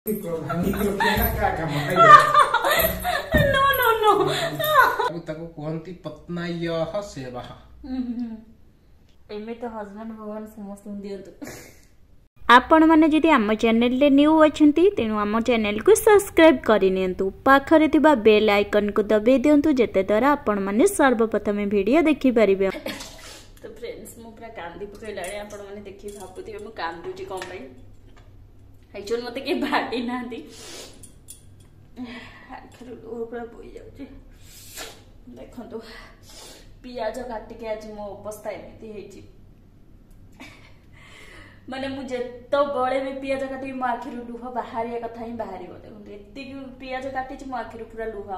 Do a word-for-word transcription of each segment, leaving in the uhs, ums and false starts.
No no no ताको कहंती पत्नायः सेवा एमे तो हस्बैंड भगवान समस्त दियंतु। आपण माने जदि आम चैनल रे न्यू अछंती तेनु आम चैनल को सब्सक्राइब करि नियंतु पाखरे थिबा बेल आइकन को दबे दियंतु जेते द्वारा आपण माने सर्वप्रथम वीडियो देखि परिबे। तो फ्रेंड्स मु पूरा कांदी पकैलाणी आपण माने देखि भाबुथिबे मु कांदुची कोन पई एक्चुअली मते के बाटी नांदी आखिर ओ पूरा बोई जाउची देखंतु पियाज काटी के आज मो अवस्था एमिति हेची माने मुझे तो बड़े में पियाज काटी मो आखिर लुह बाहरिया कथा ही बाहरी देखो एति पियाज काटी मो आखिर पूरा लुह।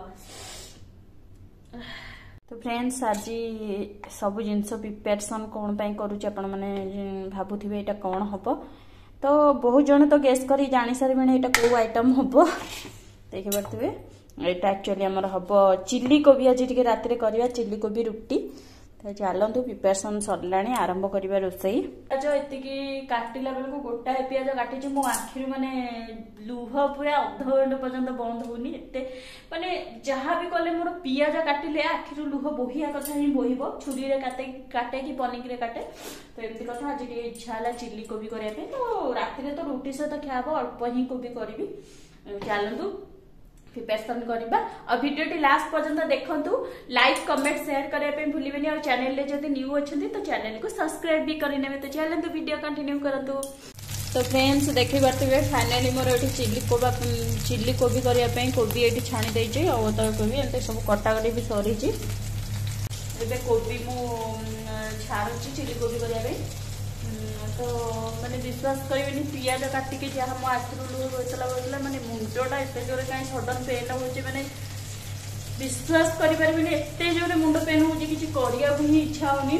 तो फ्रेंड्स आज सब जिनस प्रिपरेशन कौन पाई करूची आपण माने भाबुथिबे एटा कौन हबो तो बहुत जन तो गेस करी जानी सारे मैंने एटा को आइटम हबो देखि परथिबे एटा एक्चुअली हमर हबो चिल्ली कोबी आज टिके रात रे करबा चिल्ली कोबी रुटी तो चलतु प्रिपरेशन सरलाणी आरंभ करबा रोसई जो एति की काटिला बेल को गोटा पियाज काटी मो आखिर माने लुह पूरा अध घंटा पर्यंत बंद होनी एते माने जहां भी कले मोर पियाज काटिले आखिर लुह बोहिया कथा ही बोहिबो छुरी रे काटे काटे की पनिक रे काटे तो एमती कथा आज टिके इच्छा हला चिल्ली कोबी करिया पे तो रात रे तो रोटी सहित खाबो अल्प ही कोबी करबी चलतु प्रिपरेशन करबा और वीडियो टी लास्ट पर्यंत देखंतु लाइक कमेंट शेयर करबा पे भूलिबेनी और चैनल रे जदि न्यू अछंती तो चैनल को सब्सक्राइब भी करि नेबे तो चलंतु वीडियो कंटिन्यू करंतु। तो फ्रेंड्स देखि बारतिबे फाइनली मोर एठी चिल्ली कोबा चिल्ली कोबी करिया पे कोबी एठी छाणी देइ छै और तो कोबी एते सब कटा कटी भी सरी छी एबे कोबी मु छाड़ू छी चिल्ली कोबी करिया पे तो मैंने विश्वास करेनि पियाज काटी के जहाँ मो आखिर लुह होइतला होइतला माने मुंडटा एते जोरे काई सडन पेन होचे माने विश्वास करि परबिनि एते जोरे मुंड पेन होचे किछि करिया भी इच्छा होनी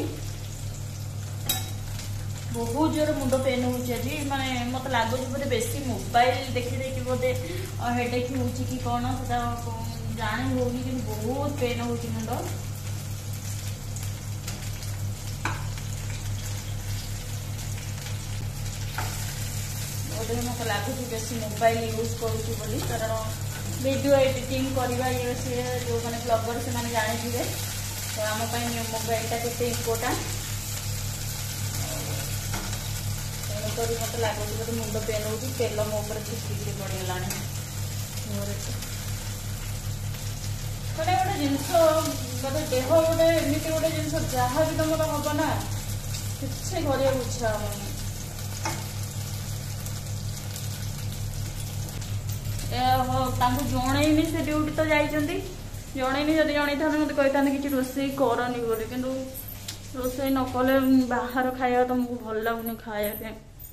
बहुत जोरे मुंड पेन होचे जी माने मत लागो जे बोले बेसी मोबाइल देखि देखि बोले हेडेक होची कि कोन सेटा जाने होनी कि बहुत पेन होची मुंड मत लगुच बेस मोबाइल यूज करुँच बोली कारण वीडियो एडिटिंग करवा ये सी जो मैंने ब्लॉगर से मैंने जानी तो आम मोबाइलटा के इम्पोर्टाट तेणुक मत लगुच बोले मुंड पेन हो तेल मो छिटिकी पड़गला गोटे गोटे जिनस मतलब देह गोटे एमती गोटे जिन जहाँ भी तुम हम ना किसी कर इच्छा हम जनईनी से ड्यूटी तो जाइछंती जनईनी जदि जन था मत कही कि रोसई करनी बोली कि रोसई न कले बाहर खाया तुमको भल लगुनि खाया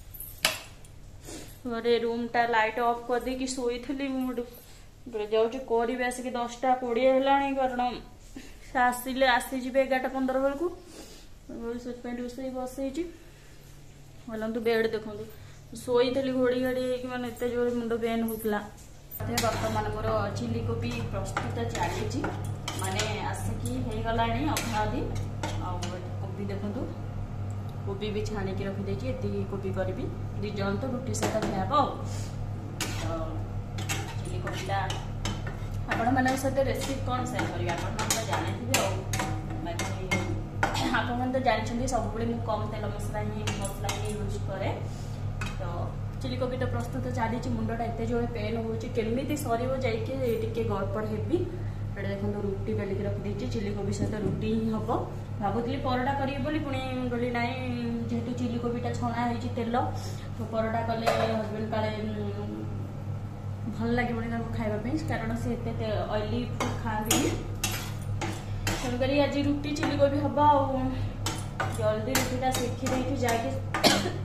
घरे रूम टा लाइट ऑफ कर दे कि सोई थी जाऊँ करी आसिक दसटा कोड़े है कारण से आसिले आसीजे एगारटा पंद्रह बेल को से रोसई बसई भलतु बेड देखु सोई थी घोड़ी घाड़ी मैंने एत जोर मुंड पेन होता बर्तमान मोर चिल्ली कोबी प्रस्तुत चली माने आसिकी हो गला अधा अधी कोबी देखु कोबी भी छाणिकी रखीदे ये कोबी करी दी जन तो रुटी सहित खाब तो चिल्ली कोबीटा आपण मान सहित रेसिपी कौन सेयार करेंगे आप जानी आप तो जानते सब कम तेल मसला ही मसला ही यूज करे तो चिल्ली कोबी तो प्रस्तुत चली मुंडटा एत जो पेन होमी सर जाइए गड़पड़ हेबी ये देखो रुटी बेलिक रखी चिल्ली कोबी सहित रुटी ही हम भावुली परोटा करी पुणी बोली ना जेहेतु चिल्ली कोबीटा छणा हो तेल तो परोटा कले हजबैंड काले भल लगे खावाई कारण से ऑयली फूड खाती तेणुक आज रुटी चिल्ली कोबी हम जल्दी रुटीटा सेखी दे जाके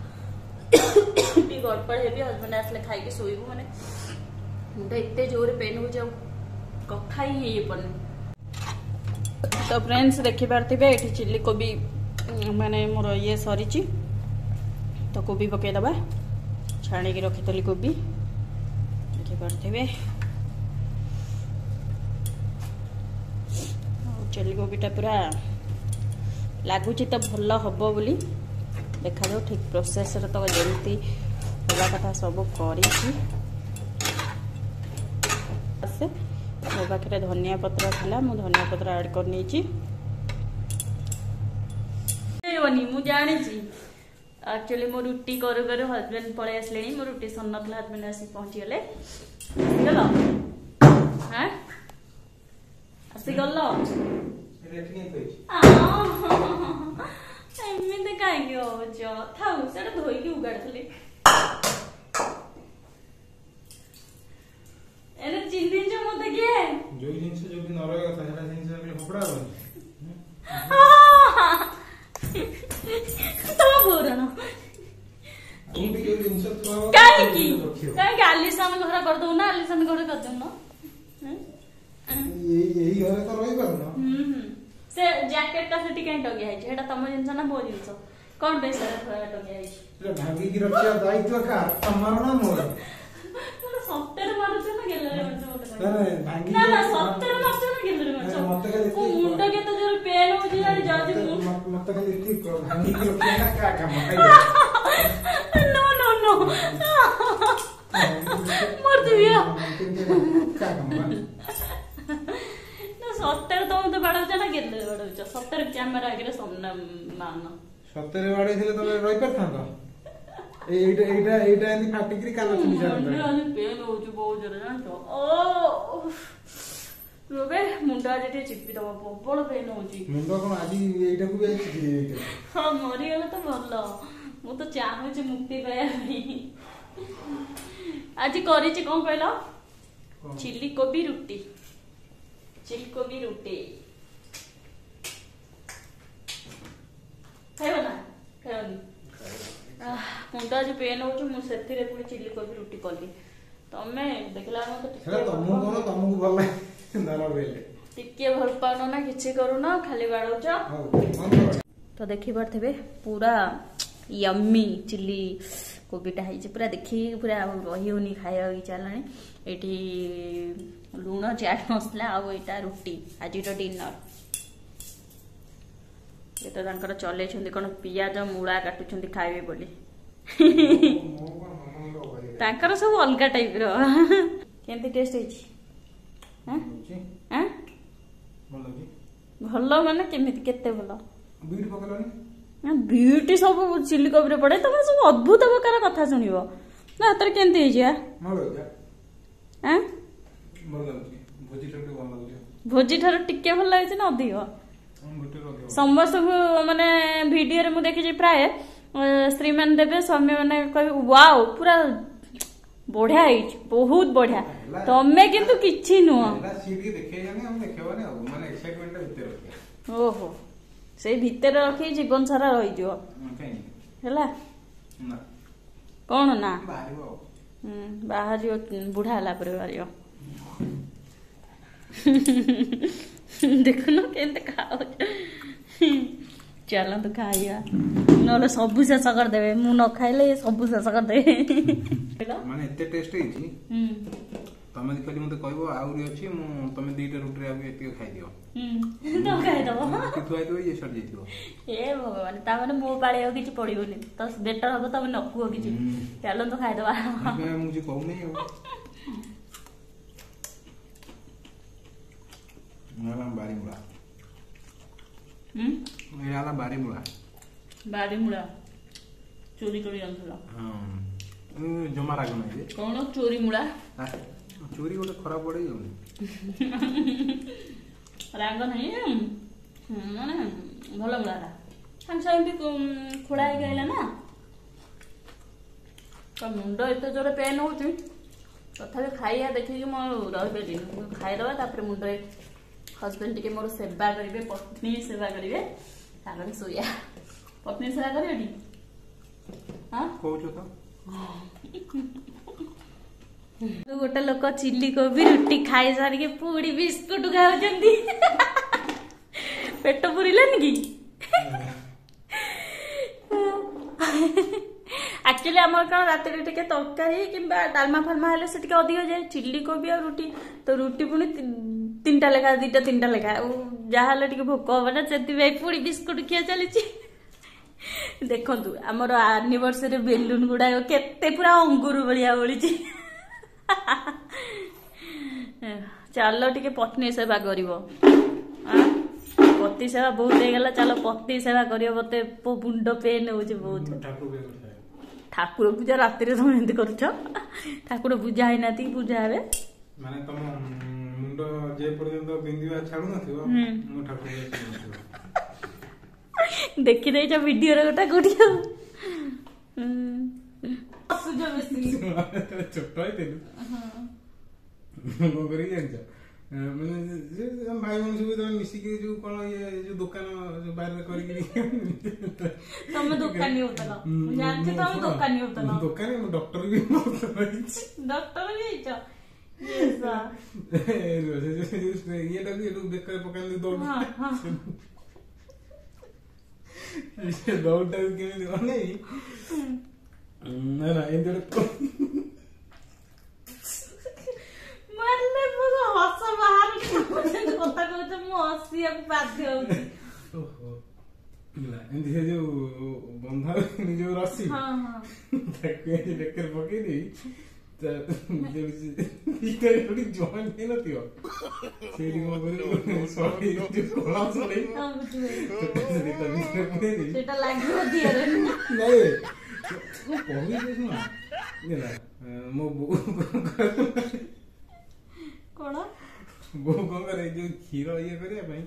गड़पड़ हेबी हजबैंड आसले खाई शोबू मैंने मुझे एत जोर पेन हो कथा ही पड़े। तो फ्रेंड्स देखी पारे ये चिल्ली कोबी माने मोर ये सरी तो कोबी पकईदबा छाणी रखी कोबी देखी पारे चिल्ली कोबीटा पूरा लगुच तो भल हम बोली देखा जाओ ठीक प्रोसेस तो जमी हवा कथा सब कर आसे मो पाखे धनिया पत्र था मु धनिया पत्र ऐड कर मु जानी एक्चुअली मो रुटी करू करू हजबैंड पलि आसले मो रुटी सर ना हजबैंड आसी पहुँची गले आसीगल हाँ आसीगल एमती कहीं था धोईकी उगाड़ी एने चिंदी जो मत किए जो जिंस जो भी न रहेगा था सेटा जिंस में फोपड़ा तो बोरना तुम भी जो जिंस तो काहे की काहे की आलिशान घर कर दो ना आलिशान घर कर दो ना ये यही घरे तो रही पर ना हम्म से जैकेट का सेटी काहे टगिया है एटा तम जिंस ना मो जिंस कोन पैसा टगिया है ये भागी की रक्षा दायित्व का तुम्हारा ना मोर सत्तर मारुछ ना गेलरे मत ना भागी ना ना सत्तर मारुछ ना गेलरे मत मत का ओ मुंडा के तो जोर पेन हो जाई जाती मु मत का ठीक कर भागी की रक्षा ना का काम नो नो नो मर दिया का काम ना सत्तर तो तो बड़ाउछ ना गेलरे बड़ाउछ सत्तर कैमरा आगे सामने मान सत्तर बाड़े थिले तमे रही पर थांतो एटा एटा एटा एंती फाटिकरी कालो सुनी जाता है अरे पेन हो जो बहुत जरा जानतो ओ रोबे मुंडा जेटे चिपी दबा प्रबल पेन हो जी मुंडा कोन आजी एटा को भी चिपी देते हां मरी गेला तो भलो मु तो चाहू जे मुक्ति पाया आज करी छी कोन कहलो चिल्ली कोबी रोटी चिल्ली कोबी रोटी खाइबो ना खाइबो मुंडा आज पेन हो मुझे पुणी चिल्ली कोबी रुटी कली तमे देखला तुमको कोन तुमको भल लागे टिके भल पानो ना किछि करू ना खाली बाड़ौछ तो देखि परथबे पूरा यम्मी चिल्ली कोबीटा है पूरा देखी पूरा रही होनी खाया चलानी एठी लुण चाट मसला आ एटा रुटी आज डिनर ये तो तांकर चले छंदी कोन पियाज मूला काटुछंदी खाइबे बोली तांकर सब अलगा टाइप रो केंती टेस्ट होइछि हैं हैं भलो जी भलो माने केमिति केते भलो बीट पकलनी बीट सब चिल्ली कोबी रे पड़े तमे सब अद्भुत प्रकार कथा सुनिबो ना तरे केंती होइछि आ भलो जा हैं भलो जी भोजी टके भलो लागो भोजी ठार टिके भल लागै ना अधिक समस्त माने वीडियो रे मु देखि प्राय स्त्री मान देबे स्वामी माने कहि वाओ पूरा बढ़िया है बहुत बढ़िया तमे किंतु किछि नुआ एला सीडी देखे जाने हम देखेबने माने एक्साइटमेंट भीतर रखे ओहो से भीतर रखी जीवन सारा रहि दियो हैला ना कोन ना बाहरिबो हम बाहरियो बुढ़ा हला पर बाहरियो देखो ना केंते खाओ चलो तो खाइया नले सब शेष कर देबे मु न खाइले सब शेष कर देबे माने एते टेस्ट हेछि हम तमे खाली मते कहबो आउरी अछि मु तमे दीटा रुटी रे आबे एते खाइ दियो हम तो खाइ दबो कि थुआइ दो ये सर जेतिबो ए भगवान ता माने मो पाळे हो किछि पडिबोनी तो बेटर हबो तमे नकुओ किछि चलो तो खाइ दबा मैं मुझे कहू नहीं हो मेरा बारी मुड़ा हम मेरा बारी मुड़ा बारी मुड़ा चोरी चोरी आनथला हां जमा राग नहीं कोन चोरी मुड़ा चोरी गोटे खराब पड़े जाउनी राग नहीं माने भल मुड़ा हम सब खोड़ा गइला ना तो मुंड एते जोरे पेन होची तथापि खाइया देखिक मो रही खाईदबा तापर मुंड हजबैंड टिके मोर सेवा करेंगे पत्नी सेवा करेंगे तापर सोया पत्नी सेवा करेंगे हाँ कहूँ तो तो गोटे लोक चिल्ली कोबी रुटी खाई सारिके पूरी बिस्कुट खाऊंगी पेट पुरिलानी कि एक्चुअली आम कौन रात तरकारी कि डालमा फालमा हेल्ले से अधिक जाए चिल्ली कोबी और रुटी तो रुटी पुणी तीन टा लेखा दीटा तीन टा लेखा जहाँ भोक हम ना से पुणी बिस्कुट खिया चली देखु आमर एनिवर्सरी बेलून गुड़ाक केते पूरा अंगुर भाया बड़ी ଚାଲ ଟିକେ ପତ୍ନୀ ସେବା କରିବ। ପତି ସେବା ବହୁତ ହେଇଗଲା, ଚାଲ ପତ୍ନୀ ସେବା କରିବ। ମତେ ମୁଣ୍ଡ ପେନ୍ ହଉଛି ବହୁତ। ଠାକୁର ପୂଜା ରାତିରେ ତମେ ଏମିତି କରୁଛ? ଠାକୁର ପୂଜା ହେଇନାହାନ୍ତି ପୂଜା ହେବେ ମାନେ ତମ ମୁଣ୍ଡ ଯେ ପର୍ଯ୍ୟନ୍ତ ବିନ୍ଧିବା ଛାଡୁ ନଥିବ ମୁଁ ଠାକୁର ଦେଖି ଦେଇଛ ଭିଡିଓରେ ଗୋଟେ କୋଉଠି ଆଉ ଛୋଟ ହେଇଥିଲୁ କଣ କରିକି ଜାଣିଛ, ମାନେ ଭାଇ ଭଉଣୀ ସବୁ ତମେ ମିଶିକି ଯୋଉ କଣ ଇଏ ଯୋଉ ଦୋକାନ ଯୋଉ ବାହାରେ କରିକି ତମେ ଦୋକାନୀ ହଉଥିଲ, ଜାଣିଛ ତମେ ଦୋକାନୀ ହଉଥିଲ। ଦୋକାନୀ ମୁଁ ଡକ୍ଟର ବି ଡକ୍ଟର ବି ହେଇଛ। ଇଏଟାକୁ ଏଠୁ ବେକରେ ପକାନ୍ତି ଦୌଡ଼, ସେ ଦୌଡ଼ଟାକୁ କେମିତି ଅନେଇ ନା ନା ଏମିତି ହସ ବାହାରୁଛି କଥା କହୁଛ, ମୁଁ ହସିବାକୁ ବାଧ୍ୟ ହଉଛି। ଏମିତି ସେ ଯୋଉ ବନ୍ଧା ଯୋଉ ରସି ତାକୁ ଏମିତି ବେକରେ ପକେଇ ଦେଇ ଜଏଣ୍ଟ ହେଇନଥିବ ସେଇଠି କଣ କରିବ କଳା ସଳେଇ ସେଟା ଲାଗିବ ଦିହରେ। ନାଇଁ କହିବି ଶୁଣ, ମୋ ବୋଉ କଣ ବୋଉ କଣ କରେ ଯୋଉ କ୍ଷୀର ଇଏ କରିବା ପାଇଁ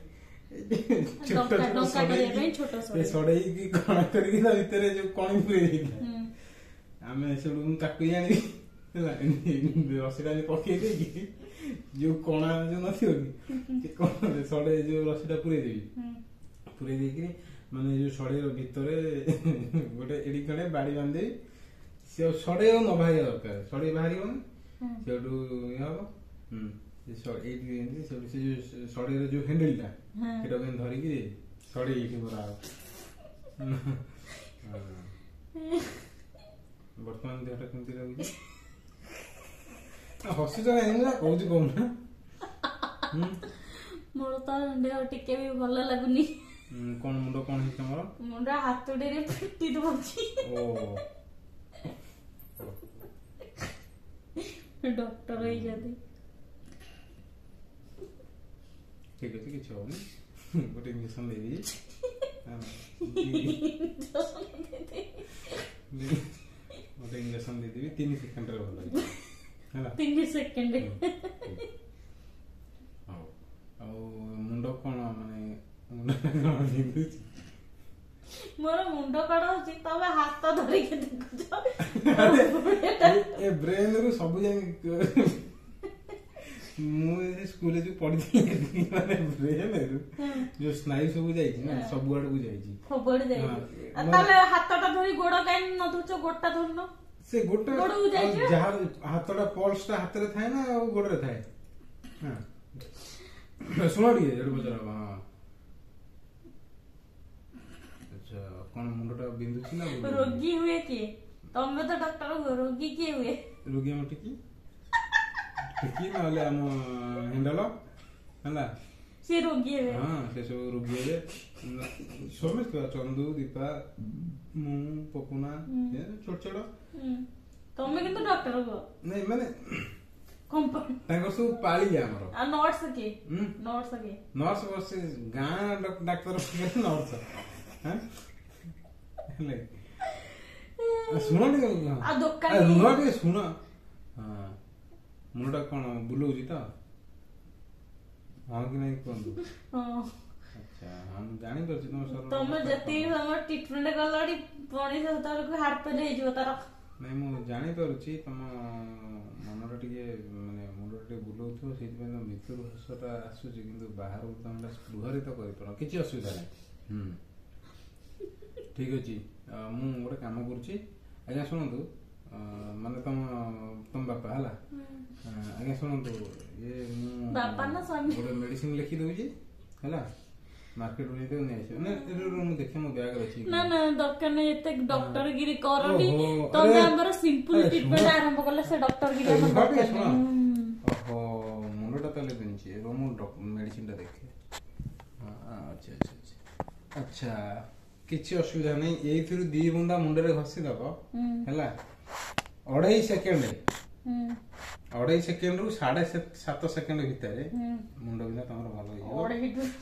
ସଡେଇକି କଣା କରିକି ତା ଭିତରେ ଯୋଉ କଣି ପୁରେଇ ଦେଇକି ଆମେ ସେଠୁ ମୁଁ ତାକୁ ଆଣିବି ହେଲା, ରସିଟା ପକେଇ ଦେଇକି ଯୋଉ କଣା ଯୋଉ ନଥିବ କି କଣରେ ସଡେଇ ଯୋଉ ରସିଟା ପୁରେଇ ଦେବି, ପୁରେଇ ଦେଇକି ମାନେ ଯୋଉ ସଡେଇର ଭିତରେ ଗୋଟେ ଏଡି କଣେ ବାଡି ବାନ୍ଧିଦେବି। ସେ ସଡେଇ ଆଉ ନ ବାହାରିବା ଦରକାର, ସଡେଇ ବାହାରିବନି ସେଠୁ ଇଏ ହବ। ହୁଁ ଏଇଠି ସେଠୁ ସେ ଯୋଉ ସଡେଇର ଯୋଉ ହ୍ୟାଣ୍ଡେଲଟା ସେଟାକୁ ଧରିକି ସଡେଇ ଏଇଠି ମରା ହବ। ବର୍ତ୍ତମାନ ଦେହଟା କେମିତି ଲାଗୁଛି? ହସୁଛ କାହିଁକି ନା କହୁଛି କହୁନା। ମୋର ତ ଦେହ ଟିକେ ବି ଭଲ ଲାଗୁନି। କଣ ମୁଣ୍ଡ କଣ ହେଇଛି ତମର? ମୁଣ୍ଡ ହାତୁଡିରେ ପିଟି ଦଉଛି। ଡକ୍ଟର ହେଇଛନ୍ତି। ଠିକ ଅଛି କିଛି ହବନି, ଗୋଟେ ଇଞ୍ଜେକ୍ସନ ଦେଇଦେବି। ଗୋଟେ ଇଞ୍ଜେକ୍ସନ ଦେଇଦେବି, ତିନି ସେକେଣ୍ଡରେ ଭଲ ହେଇଯିବ ହେଲା। ତିନି ସେକେଣ୍ଡ। ହଉ ଆଉ ମୁଣ୍ଡ କଣ ମାନେ ମୁଣ୍ଡ କଣ ବିନ୍ଧୁଛି? ମୋର ମୁଣ୍ଡ କଣ ହଉଛି ତମେ ହାତ ଧରିକି ଦେଖୁଛ। ଏ ବ୍ରେନ ରୁ ସବୁ ଯାକ ମୁଁ ସ୍କୁଲରେ ଯୋଉ ପଢିଥିଲି ମାନେ ବ୍ରେନ ରୁ ଯୋଉ ସ୍ନାୟୁ ସବୁ ଯାଇଛି ନା ସବୁ ଆଡକୁ ଯାଇଛି, ସବୁଆଡେ ଯାଇଛି। ତାହେଲେ ହାତଟା ଧରି ଗୋଡ କାଇଁ ନ ଧରୁଛ? ଗୋଡଟା ଧରୁନ। ସେ ଗୋଟେ ଯାହା ହାତଟା ପଲ୍ସ ଟା ହାତରେ ଥାଏ ନା ଆଉ ଗୋଡରେ ଥାଏ? ଶୁଣ ଟିକେ ଏଠୁ ପଚାର। ହଁ ଆଚ୍ଛା, କଣ ମୁଣ୍ଡଟା ବିନ୍ଧୁଛି ନା? ରୋଗୀ ହୁଏ କିଏ? ତମେ ତ ଡକ୍ଟର ହୁଅ, ରୋଗୀ କିଏ ହୁଏ? ରୋଗୀ ଆମ ଟିକି ଟିକି ନହେଲେ ଆମ ହିଣ୍ଡଲ ହେଲା, ସେ ରୋଗୀ ହେବେ। ହଁ ସେ ସବୁ ରୋଗୀ ହେବେ ସମସ୍ତେ, ଚନ୍ଦୁ, ଦୀପା, ମୁଁ, ପପୁନା, ଛୋଟ ଛୋଟ। ତମେ କିନ୍ତୁ ଡକ୍ଟର ହୁଅ। ନାଇଁ ମାନେ ତାଙ୍କର ସବୁ ପାଳି ଆମର। ଆଉ ନର୍ସ କିଏ? ନର୍ସ କିଏ? ନର୍ସ ବସେ ଗାଁ ଡାକ୍ତର ନର୍ସ। ଶୁଣ ଟିକେ ରୁହ ଟିକେ ଶୁଣ। ହଁ ମୁଣ୍ଡଟା କଣ ବୁଲଉଛି ତ? ହଁ କି ନାଇଁ କୁହନ୍ତୁ। ଆଚ୍ଛା ହଁ ମୁଁ ଜାଣିପାରୁଛି ତମ ତମେ ଯେତିକି ସମୟ ଟ୍ରିଟମେଣ୍ଟ କଲାଣି ମଣିଷ ସେତେବେଳକୁ ହାର୍ଟ ଫେଲ୍ ହେଇଯିବ ତାର। ନାଇଁ ମୁଁ ଜାଣିପାରୁଛି ତମ ମନଟା ଟିକେ ମାନେ ମୁଣ୍ଡଟା ଟିକେ ବୁଲଉଥିବ, ସେଇଥିପାଇଁ ତମ ଭିତରୁ ହସଟା ଆସୁଛି, କିନ୍ତୁ ବାହାରକୁ ତମେ ସ୍ପୃହରେ ତ କରିପାର, କିଛି ଅସୁବିଧା ନାହିଁ। ହୁଁ ଠିକ ଅଛି, ମୁଁ ଗୋଟେ କାମ କରୁଛି। ଆଜ୍ଞା ଶୁଣନ୍ତୁ, ମାନେ ତମ ତମ ବାପା ହେଲା, ଆଜ୍ଞା ଶୁଣନ୍ତୁ, ଇଏ ମୁଁ ଗୋଟେ ମେଡିସିନ ଲେଖି ଦଉଛି ହେଲା, ମାର୍କେଟରୁ ନେଇ ଆସିବ ନା ମୁଁ ଦେଖେ ମୋ ବ୍ୟାଗରେ ଅଛି। ନା ନା ଦରକାର ନାହିଁ, ଏତେ ଡକ୍ଟର ଗିରି କରନି। ତମେ ଆମର ସିମ୍ପଲ ଟ୍ରିଟମେଣ୍ଟ ଆରମ୍ଭ କଲେ ସେ ଡକ୍ଟର ଗିରି ଆମର ଦରକାର ନାହିଁ। ଓହୋ ମୁଣ୍ଡଟା ତାହେଲେ ବିନ୍ଧୁଛି, ଏବଂ ମୁଁ ମେଡିସିନଟା ଦେଖେ। ଆଚ୍ଛା ଆଚ୍ଛା ଆଚ୍ଛା କିଛି ଅସୁବିଧା ନାହିଁ, ଏଇଥିରୁ ଦି ବୁନ୍ଦା ମୁଣ୍ଡରେ ଘଷି ଦବ ହେଲା, ଅଢେଇ ସେକେଣ୍ଡ अढ़ाई सेकेंड रु साढ़े सात सेकेंड भितर मुंड बिंधा तुम भल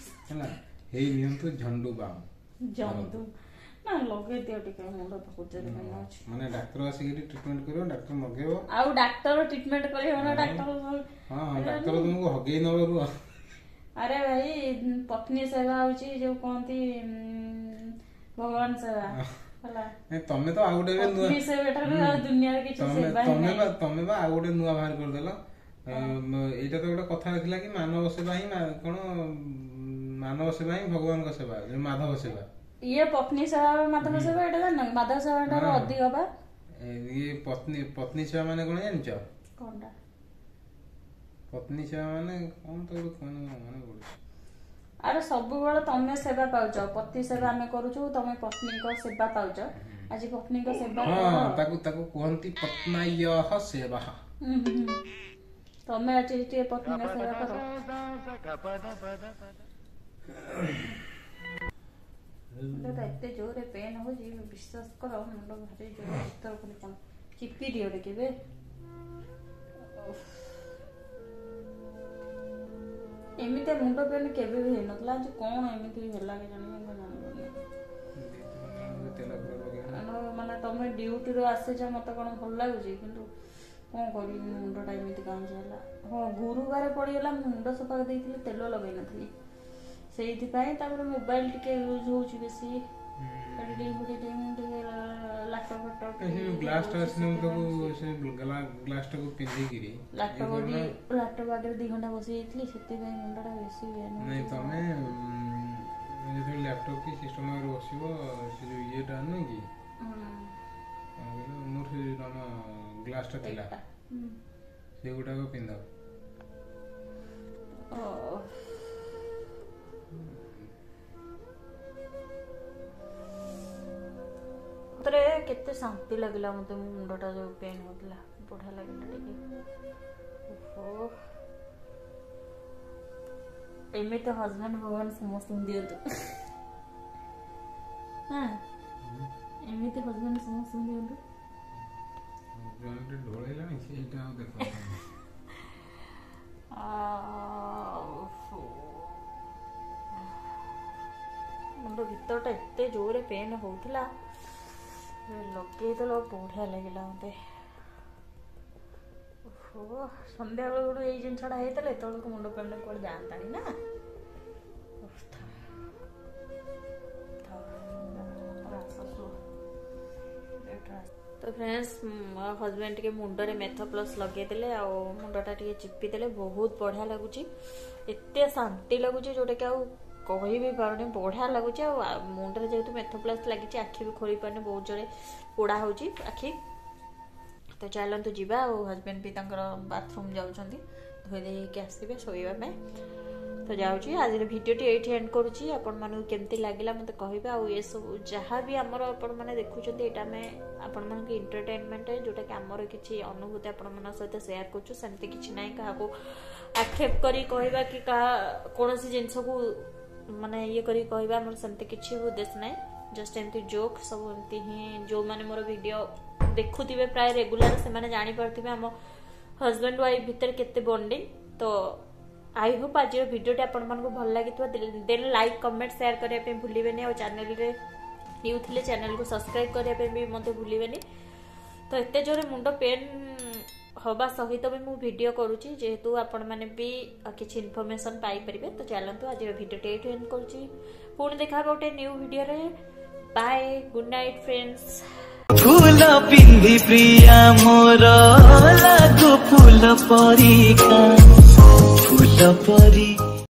हो झंडू बाम जमदू ना लगे दियो टिके मुंड पकुचे माने डाक्टर आसी ट्रीटमेंट करियो डाक्टर मगेबो आ डाक्टर ट्रीटमेंट करियो ना डाक्टर हां डाक्टर तुमको हगे नबरु अरे भाई पत्नी सेवा होची जो कोंती भगवान सेवा हला ए तमे तो आउडे बे नुआ पत्नी सेवा ठार दुनिया रे किछ सेवा तमे बा तमे बा आउडे नुआ बाहर कर देला एटा तो गोटा कथा देखला कि मानव सेवा ही कोन मानव सेवा ही भगवान का सेवा माधव सेवा ये पत्नी सेवा माधव सेवा एटा जान माधव सेवा ठार अधिक बा ये पत्नी पत्नी सेवा माने कोन जानछ कोनटा पत्नी सेवा माने कोन तो कोन माने बोल अरे सब बेले तमे सेवा पाउछ पति सेवा हमें करूछु तमे पत्नी को सेवा पाउछ आज पत्नी को सेवा हां ताकू ताकू कहंती पत्नायः सेवा तमे आज टे पत्नी को सेवा करो दादा एते जोरे पेन हो जी विश्वास करो मुंड भारी जोर भीतर कोन कोन चिपी दियो रे केबे एमिते मुंड पेन केबे भी नतला आज कोन एमिते होला के जानि हम जानि अनो माने तमे ड्यूटी रो आसे जा मते कोन भल लागु जी किंतु कोन करी मुंड टा एमिते काम जाला हां गुरुवार पड़ी गेला मुंड सफा देइथिले तेल लगै नथली सेइथि पई तापर मोबाइल टिके यूज होउची बेसी एडिटिंग एडिटिंग टिके लैपटॉप लैपटॉप ए ग्लास टा सिने को से ग्लास टा को पिंदी गिरी लैपटॉप दी लैपटॉप आगे दो घंटा बसी इतली सेति पई मुंडा बेसी हुए नहीं तमे जे लैपटॉप की सिस्टम में बसिबो से जो ये टा न की हम मोर से नाम ग्लास टा थिला से गुटा को पिंदा ओ तरे केते शांति लागला मते मुंडटा जो पेन होतला बढ़िया लागला टिके ओहो एमे तो हस्बैंड भगवान समस्त दियंतु हां एमे तो हस्बैंड समस्त दियंतु जॉइंट ढोळेला नहीं सेटा देखो आ मुंड भीतरटा एते जोरे पेन होतला लगे तो लोग बढ़िया लगे मत सन्ध्या बेलू ये जिनसा होता तो मुंड पेन कौन जानता ना तो फ्रेंड्स मो हजबैंड के मुंडरे मेथ प्लस लगे मुंडा टे चिपी देले बहुत बढ़िया लगुच एत शांति लगुच जोटा कि कही भी पारे बढ़िया लगुच मुंडे जेहतु मेथ प्लस लगी आखि भी खोली पारे बहुत जोरे पोड़ा हो आखि तो चलतु जा हजबैंड भी बाथरूम जाऊँच धोई देके आसवे शोवा तो जाऊँगी आज भिडियोटी ये एंड करुँची आपण मानू केमती लगे मत कहे आ ये सब जहाँ भी आमर आपण मैंने देखुं यहाँ आम आपण मान एंटरटेनमेंट जोटा कि आमर किसी अनुभूति आपण मान सहित सेयार करूँ सेमती किसी ना क्या आक्षेप करी कहवा कि कौन जिनस को माने ये करी कहवा मोर सेमती किसी उद्देश्य ना जस्ट एमती जोक सब एमती ही जो मैंने मोर वीडियो देखुवे प्राय रेगुलर से मैंने जानी पार्थिबे आम हजबैंड वाइफ भितर केते बॉन्डिंग तो आई होप आज भिडियोटी आपण मानकु भल लागितबा देन लाइक कमेंट शेयर करिया पे भूलिबेनी और चैनल रे न्यू थिले चैनल को सब्सक्राइब करिया पे भी मते भूलिबेनी तो एते जोरे मुंड पेन हवा सहित भी मु वीडियो करूची जेहेतु आपण माने भी किछि इन्फॉर्मेशन पाई परिबे तो चलंतु आज वीडियोटी एटु एंड करूची पुणी देखा गोटे न्यू वीडियो रे बाय गुड नाइट फ्रेंड्स फूल पिंधी प्रिया मोर लागो फूल परिका फूल परी